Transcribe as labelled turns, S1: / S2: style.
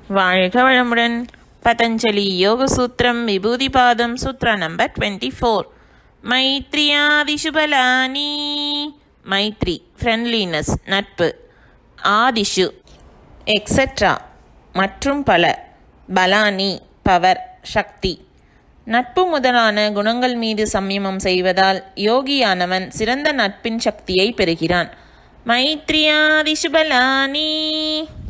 S1: வாழ்க வளமுடன். Patanjali Yoga Sutram Vibhuti Padam Sutra number 24. Maitriyadishu balani. Maitri, friendliness, நட்பு. ஆதிஷு, etc. மற்றும் பல. பலானி, பவர், சக்தி. நட்பு முதலான குணங்கள் மீது சம்யமம் செய்வதால் யோகியானவன் சிறந்த நட்பின் சக்தியை பெறுகிறான். மைத்ரியாதிஷு பலானி.